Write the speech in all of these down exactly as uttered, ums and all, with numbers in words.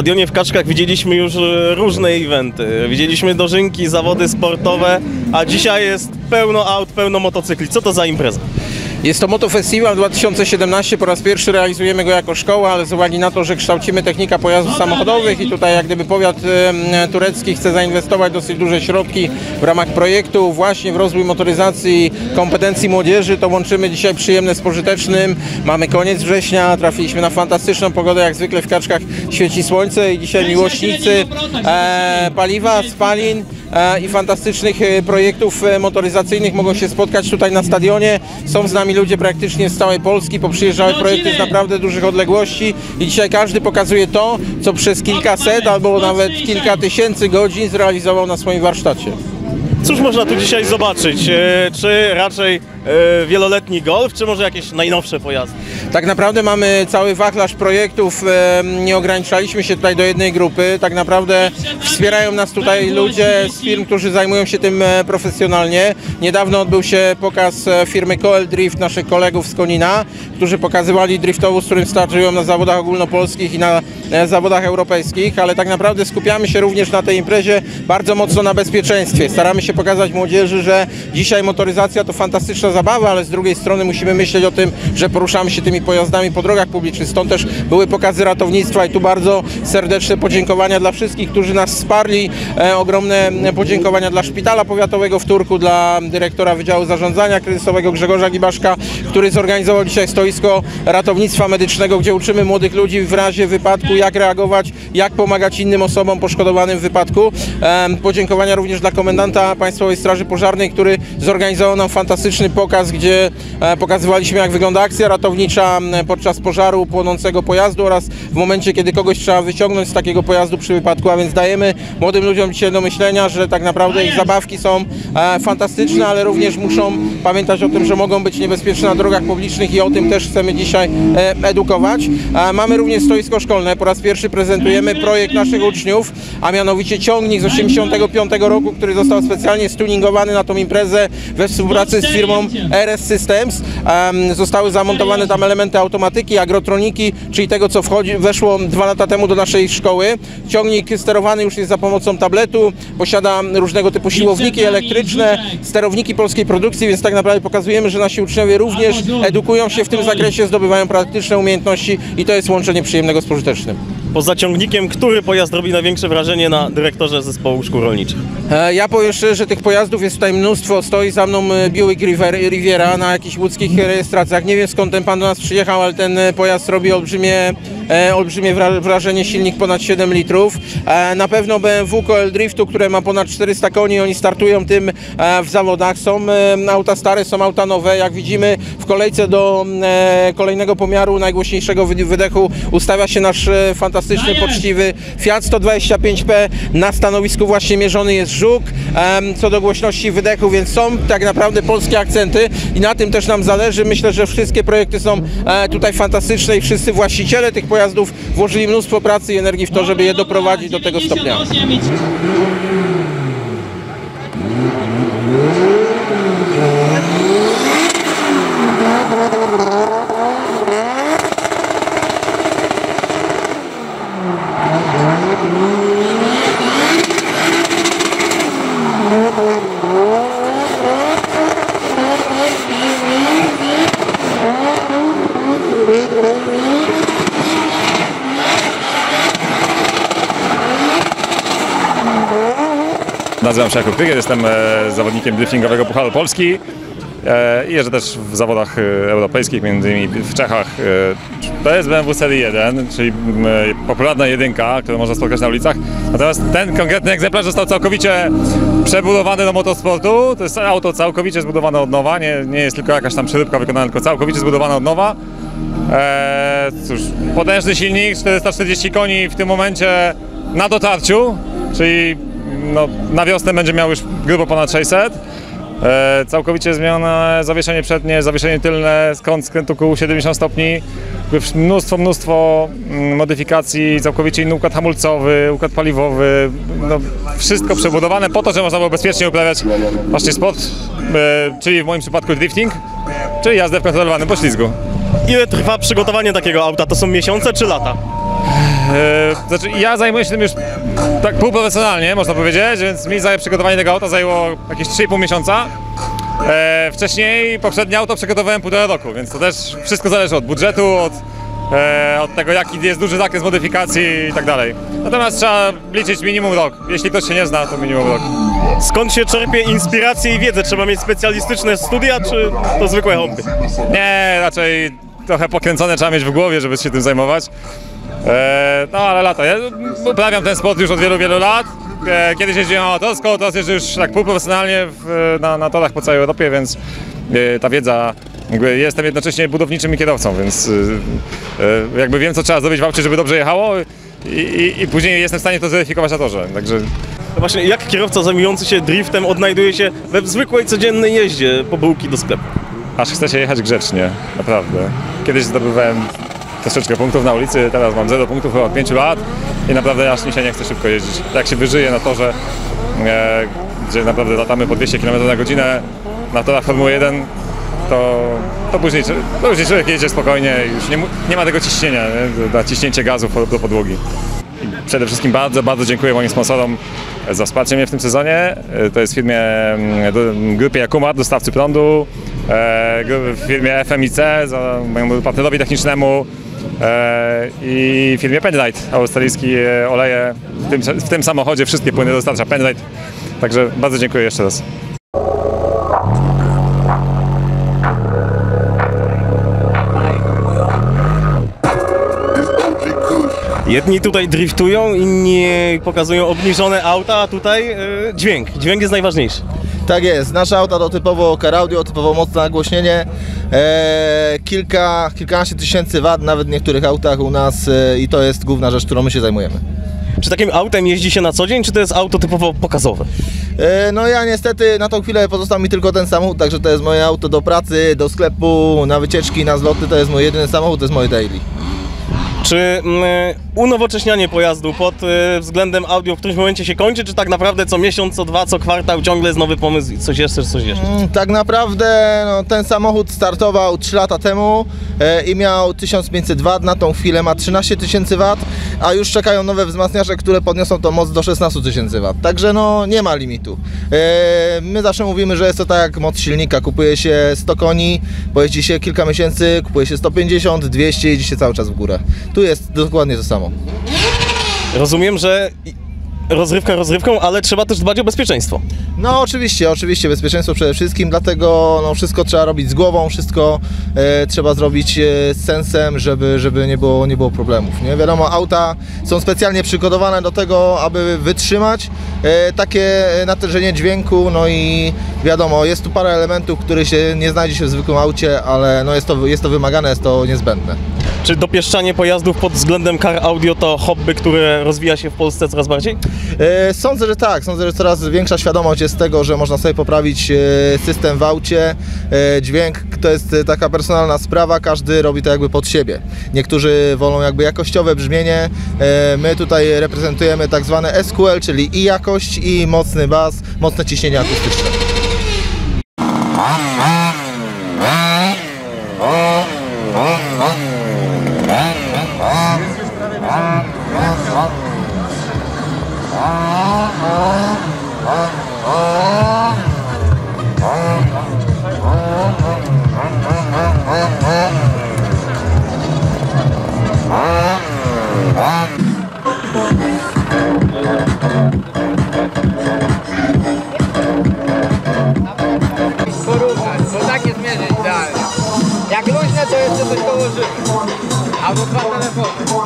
stadionie w Kaczkach widzieliśmy już różne eventy. Widzieliśmy dożynki, zawody sportowe, a dzisiaj jest pełno aut, pełno motocykli. Co to za impreza? Jest to Motofestiwal dwa tysiące siedemnaście, po raz pierwszy realizujemy go jako szkoła, ale z uwagi na to, że kształcimy technika pojazdów samochodowych i tutaj jak gdyby powiat e, turecki chce zainwestować dosyć duże środki w ramach projektu właśnie w rozwój motoryzacji kompetencji młodzieży, to łączymy dzisiaj przyjemne z pożytecznym. Mamy koniec września, trafiliśmy na fantastyczną pogodę, jak zwykle w Kaczkach świeci słońce i dzisiaj miłośnicy e, paliwa, spalin i fantastycznych projektów motoryzacyjnych mogą się spotkać tutaj na stadionie. Są z nami ludzie praktycznie z całej Polski, poprzyjeżdżały projekty z naprawdę dużych odległości i dzisiaj każdy pokazuje to, co przez kilkaset albo nawet kilka tysięcy godzin zrealizował na swoim warsztacie. Cóż można tu dzisiaj zobaczyć? Czy raczej wieloletni Golf, czy może jakieś najnowsze pojazdy? Tak naprawdę mamy cały wachlarz projektów, nie ograniczaliśmy się tutaj do jednej grupy, tak naprawdę wspierają nas tutaj ludzie z firm, którzy zajmują się tym profesjonalnie. Niedawno odbył się pokaz firmy Coel Drift, naszych kolegów z Konina, którzy pokazywali driftowóz, z którym startują na zawodach ogólnopolskich i na zawodach europejskich, ale tak naprawdę skupiamy się również na tej imprezie bardzo mocno na bezpieczeństwie. Staramy się pokazać młodzieży, że dzisiaj motoryzacja to fantastyczna zabawa, ale z drugiej strony musimy myśleć o tym, że poruszamy się tymi pojazdami po drogach publicznych. Stąd też były pokazy ratownictwa i tu bardzo serdeczne podziękowania dla wszystkich, którzy nas wsparli. E, ogromne podziękowania dla Szpitala Powiatowego w Turku, dla dyrektora Wydziału Zarządzania Kryzysowego Grzegorza Gibaszka, który zorganizował dzisiaj stoisko ratownictwa medycznego, gdzie uczymy młodych ludzi w razie wypadku, jak reagować, jak pomagać innym osobom poszkodowanym w wypadku. E, podziękowania również dla komendanta Państwowej Straży Pożarnej, który zorganizował nam fantastyczny pokaz, gdzie e, pokazywaliśmy, jak wygląda akcja ratownicza podczas pożaru płonącego pojazdu oraz w momencie, kiedy kogoś trzeba wyciągnąć z takiego pojazdu przy wypadku, a więc dajemy młodym ludziom dzisiaj do myślenia, że tak naprawdę ich zabawki są e, fantastyczne, ale również muszą pamiętać o tym, że mogą być niebezpieczne na drogach publicznych i o tym też chcemy dzisiaj e, edukować. E, mamy również stoisko szkolne, po raz pierwszy prezentujemy projekt naszych uczniów, a mianowicie ciągnik z osiemdziesiątego piątego roku, który został specjalnie stuningowany na tą imprezę we współpracy z firmą R S Systems. E, zostały zamontowane tam elementy automatyki, agrotroniki, czyli tego, co wchodzi, weszło dwa lata temu do naszej szkoły. Ciągnik sterowany już jest za pomocą tabletu, posiada różnego typu siłowniki elektryczne, sterowniki polskiej produkcji, więc tak naprawdę pokazujemy, że nasi uczniowie również edukują się w tym zakresie, zdobywają praktyczne umiejętności i to jest łączenie przyjemnego z pożytecznym. Poza ciągnikiem, który pojazd robi największe wrażenie na dyrektorze zespołu szkół rolniczych? E, ja powiem szczerze, że tych pojazdów jest tutaj mnóstwo. Stoi za mną Buick Riviera na jakichś łódzkich rejestracjach. Nie wiem, skąd ten pan do nas przyjechał, ale ten pojazd robi olbrzymie, e, olbrzymie wrażenie, silnik ponad siedem litrów. E, na pewno B M W Coel Driftu, które ma ponad czterysta koni, oni startują tym e, w zawodach. Są e, auta stare, są auta nowe. Jak widzimy, w kolejce do e, kolejnego pomiaru najgłośniejszego wydechu ustawia się nasz e, fantastyczny poczciwy Fiat sto dwadzieścia pięć P. Na stanowisku właśnie mierzony jest Żuk, e, co do głośności wydechu, więc są tak naprawdę polskie akcenty i na tym też nam zależy. Myślę, że wszystkie projekty są e, tutaj fantastyczne i wszyscy właściciele tych pojazdów włożyli mnóstwo pracy i energii w to, żeby je doprowadzić do tego stopnia. Nazywam się Jakub Krygier, jestem e, zawodnikiem driftingowego Pucharu Polski e, i jeżdżę też w zawodach e, europejskich, między innymi w Czechach. E, to jest B M W Serii jeden, czyli e, popularna jedynka, którą można spotkać na ulicach. Natomiast ten konkretny egzemplarz został całkowicie przebudowany do motosportu. To jest auto całkowicie zbudowane od nowa, nie, nie jest tylko jakaś tam przeróbka wykonana, tylko całkowicie zbudowane od nowa. E, cóż, potężny silnik, czterysta czterdzieści koni w tym momencie na dotarciu, czyli no, na wiosnę będzie miał już grubo ponad sześćset. E, całkowicie zmienione zawieszenie przednie, zawieszenie tylne, kąt skrętu kół siedemdziesiąt stopni. Mnóstwo, mnóstwo modyfikacji, całkowicie inny układ hamulcowy, układ paliwowy. No, wszystko przebudowane po to, żeby można było bezpiecznie uprawiać właśnie sport, e, czyli w moim przypadku drifting, czyli jazdę w kontrolowanym poślizgu. Ile trwa przygotowanie takiego auta? To są miesiące czy lata? e, znaczy ja zajmuję się tym już tak półprofesjonalnie, można powiedzieć, więc mi zajęło przygotowanie tego auta zajęło jakieś trzy i pół miesiąca. E, wcześniej poprzednie auto przygotowałem półtora roku, więc to też wszystko zależy od budżetu, od, e, od tego jaki jest duży zakres modyfikacji i tak dalej. Natomiast trzeba liczyć minimum rok. Jeśli ktoś się nie zna, to minimum rok. Skąd się czerpie inspirację i wiedzę? Trzeba mieć specjalistyczne studia, czy to zwykłe hobby? Nie, raczej trochę pokręcone trzeba mieć w głowie, żeby się tym zajmować. E, no ale lata. Ja uprawiam ten sport już od wielu, wielu lat. E, kiedyś jeździłem amatorsko, teraz jeżdżę już tak półprofesjonalnie w, na, na torach po całej Europie, więc e, ta wiedza, jakby jestem jednocześnie budowniczym i kierowcą, więc e, jakby wiem, co trzeba zrobić w aucie, żeby dobrze jechało i, i, i później jestem w stanie to zweryfikować na torze. Także... No właśnie, jak kierowca zajmujący się driftem odnajduje się we zwykłej, codziennej jeździe po bułki do sklepu? Aż chce się jechać grzecznie, naprawdę. Kiedyś zdobywałem troszeczkę punktów na ulicy, teraz mam zero punktów od pięciu lat i naprawdę aż mi się nie chce szybko jeździć. Jak się wyżyje na torze, e, gdzie naprawdę latamy po dwieście kilometrów na godzinę na torach Formuły jeden, to, to, później, to później człowiek jedzie spokojnie i już nie, nie ma tego ciśnienia, nie? Na ciśnięcie gazów do podłogi. I przede wszystkim bardzo, bardzo dziękuję moim sponsorom za wsparcie mnie w tym sezonie. To jest w firmie, grupie Jakumar, dostawcy prądu, w firmie F M I C, za mojemu partnerowi technicznemu i firmie Penrite, australijski oleje. W tym, w tym samochodzie wszystkie płyny dostarcza Penrite. Także bardzo dziękuję jeszcze raz. Jedni tutaj driftują, inni pokazują obniżone auta, a tutaj e, dźwięk. Dźwięk jest najważniejszy. Tak jest, nasze auta to typowo car audio, typowo mocne nagłośnienie, e, kilka, kilkanaście tysięcy wat nawet w niektórych autach u nas e, i to jest główna rzecz, którą my się zajmujemy. Czy takim autem jeździ się na co dzień, czy to jest auto typowo pokazowe? E, no ja niestety na tą chwilę pozostał mi tylko ten samochód, także to jest moje auto do pracy, do sklepu, na wycieczki, na zloty, to jest mój jedyny samochód, to jest moje daily. Czy mm, unowocześnianie pojazdu pod y, względem audio w którymś momencie się kończy, czy tak naprawdę co miesiąc, co dwa, co kwartał ciągle jest nowy pomysł i coś jeszcze, coś jeszcze? Mm, tak naprawdę no, ten samochód startował trzy lata temu e, i miał tysiąc pięćset wat, na tą chwilę ma trzynaście tysięcy wat, a już czekają nowe wzmacniacze, które podniosą tą moc do szesnaście tysięcy wat, także no nie ma limitu. E, my zawsze mówimy, że jest to tak jak moc silnika, kupuje się sto koni, pojeździ się kilka miesięcy, kupuje się sto pięćdziesiąt, dwieście, jeździ się cały czas w górę. Tu jest dokładnie to samo. Rozumiem, że rozrywka rozrywką, ale trzeba też dbać o bezpieczeństwo. No oczywiście, oczywiście bezpieczeństwo przede wszystkim, dlatego no, wszystko trzeba robić z głową, wszystko e, trzeba zrobić e, z sensem, żeby, żeby nie było, nie było problemów. Nie? Wiadomo, auta są specjalnie przygotowane do tego, aby wytrzymać e, takie natężenie dźwięku, no i wiadomo, jest tu parę elementów, których się nie znajdzie się w zwykłym aucie, ale no, jest to, jest to wymagane, jest to niezbędne. Czy dopieszczanie pojazdów pod względem car audio to hobby, które rozwija się w Polsce coraz bardziej? E, sądzę, że tak. Sądzę, że coraz większa świadomość jest tego, że można sobie poprawić e, system w aucie. E, dźwięk to jest taka personalna sprawa, każdy robi to jakby pod siebie. Niektórzy wolą jakby jakościowe brzmienie. E, my tutaj reprezentujemy tak zwane S Q L, czyli i jakość, i mocny bas, mocne ciśnienie akustyczne. Porównać, bo tak jest mierzyć idealnie. Jak luźne, to jeszcze coś dołożymy. Albo dwa telefony.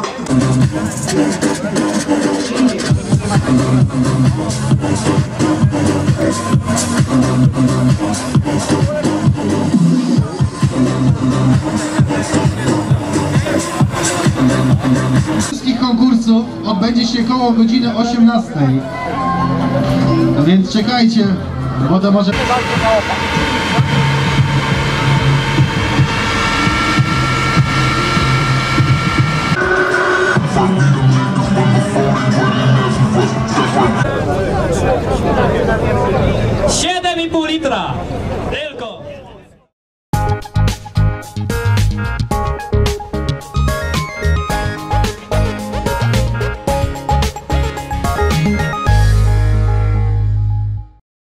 Wszystkich konkursów odbędzie się koło godziny osiemnastej. Więc czekajcie, bo to może...